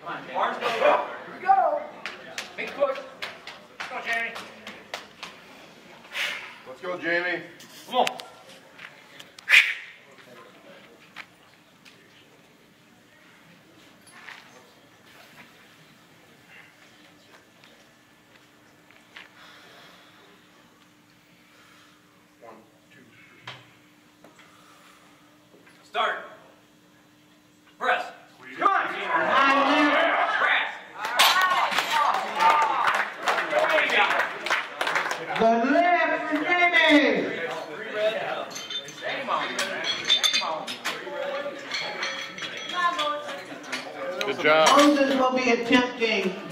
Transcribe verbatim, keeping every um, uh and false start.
Come on, Jamie. Arms go. Here we go. Big push. Let's go, Jamie. Let's go, Jamie. Come on. One, two, three. Start. Press. Come on. Press. The left for Jamie. Three red. Game on. Game on. Good job. Moses will be attempting